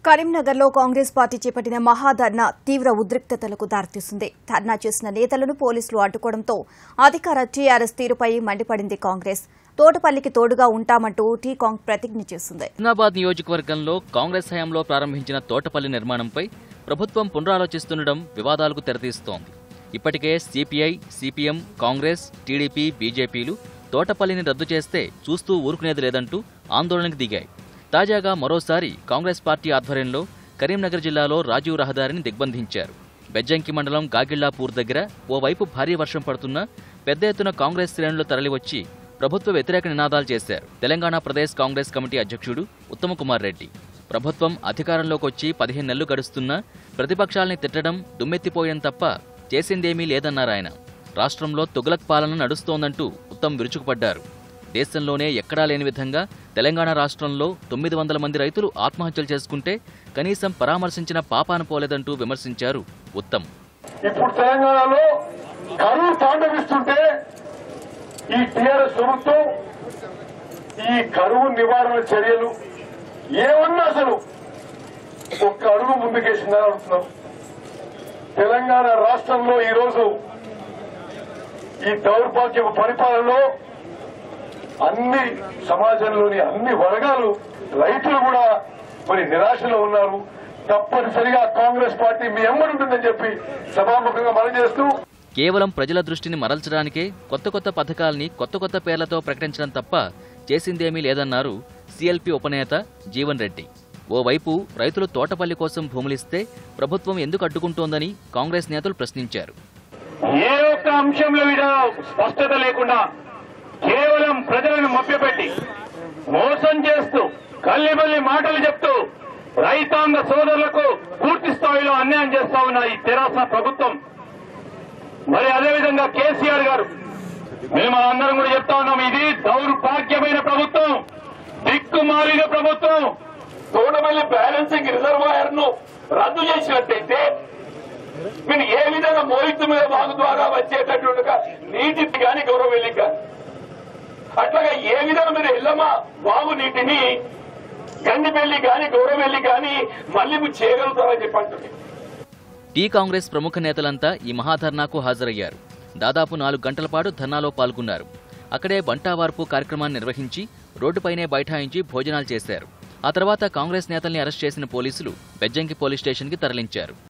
కరీంనగర్లో కాంగ్రెస్ పార్టీ చేపట్టిన మహాధర్నా తీవ్ర ఉద్రిక్తతలకు దారితీసింది. ధర్నా చేసిన నేతలను పోలీసులు అడ్డుకోవడంతో అధికార టీఆర్ఎస్ తీరుపై మండిపడింది కాంగ్రెస్. తోటపల్లికి తోడుగా ఉంటామంటూ టీకాంగ్ ప్రతిజ్ఞ చేసింది. హుస్నాబాద్ నియోజకవర్గంలో కాంగ్రెస్ హయాంలో ప్రారంభించిన తోటపల్లి నిర్మాణంపై ప్రభుత్వం పునరాలోచిస్తుండడం వివాదాలకు తెరతీస్తోంది. ఇప్పటికే సిపిఐ, సిపిఎం, కాంగ్రెస్, టీడీపీ, బీజేపీలు తోటపల్లిని రద్దు చేస్తే చూస్తూ ఊరుకునేది లేదంటూ ఆందోళనకు దిగాయి. తాజాగా మరోసారి కాంగ్రెస్ పార్టీ ఆధ్వర్యంలో కరీంనగర్ జిల్లాలో రాజీవ్ రహదారిని దిగ్బంధించారు. బెజ్జంకి మండలం గాగిళ్లాపూర్ దగ్గర ఓవైపు భారీ వర్షం పడుతున్నా పెద్ద ఎత్తున కాంగ్రెస్ శ్రేణులు తరలివచ్చి ప్రభుత్వ వ్యతిరేక నినాదాలు చేశారు. తెలంగాణ ప్రదేశ్ కాంగ్రెస్ కమిటీ అధ్యక్షుడు ఉత్తమకుమార్ రెడ్డి ప్రభుత్వం అధికారంలోకి వచ్చి 15 నెలలు గడుస్తున్నా ప్రతిపక్షాల్ని తిట్టడం, దుమ్మెత్తిపోయడం తప్ప చేసిందేమీ లేదన్నారాయన. రాష్ట్రంలో తుగ్లక్ పాలన నడుస్తోందంటూ ఉత్తమ్ విరుచుకుపడ్డారు. దేశంలోనే ఎక్కడా లేని విధంగా తెలంగాణ రాష్ట్రంలో 900 మంది రైతులు ఆత్మహత్యలు చేసుకుంటే కనీసం పరామర్శించిన పాపాన పోలేదంటూ విమర్శించారు ఉత్తమ్. ఇప్పుడు తెలంగాణలో కరువు తాండవిస్తుంటే ఈ టీఆర్ఎస్ ప్రభుత్వం ఈ కరువు నివారణ చర్యలు ఏమన్నా అసలు ఒక్క అడుగు ముందుకేసిందని అడుగుతున్నాం. తెలంగాణ రాష్ట్రంలో ఈరోజు ఈ దౌర్భాగ్య పరిపాలనలో అన్ని సమాజంలోని అన్ని వర్గాలు రైతులు కూడా మరి నిరాశలో ఉన్నారు. తప్పనిసరిగా కాంగ్రెస్ పార్టీ మీ ఎమ్మడుంటుందని చెప్పి సభాముఖంగా మనం చేస్తూ కేవలం ప్రజల దృష్టిని మరల్చడానికే కొత్త పథకాల్ని కొత్త పేర్లతో ప్రకటించడం తప్ప చేసిందేమీ లేదన్నారు సీఎల్పీ ఉపనేత జీవన్ రెడ్డి. ఓవైపు రైతులు తోటపల్లి కోసం భూములిస్తే ప్రభుత్వం ఎందుకు అడ్డుకుంటోందని కాంగ్రెస్ నేతలు ప్రశ్నించారు. ఏ ఒక్క అంశంలో స్పష్టత లేకుండా కేవలం ప్రజలను మభ్యపెట్టి మోసం చేస్తూ కల్లిబల్లి మాటలు చెప్తూ రైతాంగ సోదరులకు పూర్తి స్థాయిలో అన్యాయం చేస్తా ఉన్న ఈ తెరాస ప్రభుత్వం, మరి అదేవిధంగా కేసీఆర్ గారు, మేము అందరం కూడా చెప్తా ఉన్నాం, ఇది దౌర్భాగ్యమైన ప్రభుత్వం, దిక్కుమాలిన ప్రభుత్వం. తోటపల్లి బ్యాలెన్సింగ్ రిజర్వాయర్ ను రద్దు చేసినట్టయితే మీరు ఏ విధంగా మోహితు మీద వాగు ద్వారా వచ్చేటట్టుగా నీటిని కానీ గౌరవెల్లి కానీ అట్లాగా ఏ విధంగా మీరు ఎల్లమ్మ వాగు నీటిని గండిపల్లి కానీ గౌరవెల్లి కానీ మళ్లీ చేయగలుగుతారని చెప్పండి. టీ కాంగ్రెస్ ప్రముఖ నేతలంతా ఈ మహాధర్నాకు హాజరయ్యారు. దాదాపు 4 గంటల పాటు ధర్నాలో పాల్గొన్నారు. అక్కడే బంటావార్పు కార్యక్రమాన్ని నిర్వహించి రోడ్డుపైనే బైఠాయించి భోజనాలు చేశారు. ఆ తర్వాత కాంగ్రెస్ నేతల్ని అరెస్ట్ చేసిన పోలీసులు బెజ్జంకి పోలీస్ స్టేషన్కి తరలించారు.